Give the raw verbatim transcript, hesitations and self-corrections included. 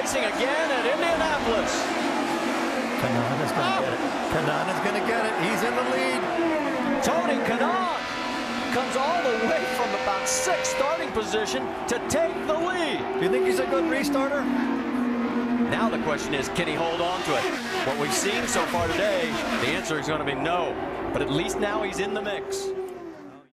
racing again at Indianapolis. Kanana's going to oh. get it. Kanana's going to get it. He's in the lead. Tony Kanaan comes all the way from about sixth starting position to take the lead. Do you think he's a good restarter? Now the question is, can he hold on to it? What we've seen so far today, the answer is going to be no. But at least now he's in the mix.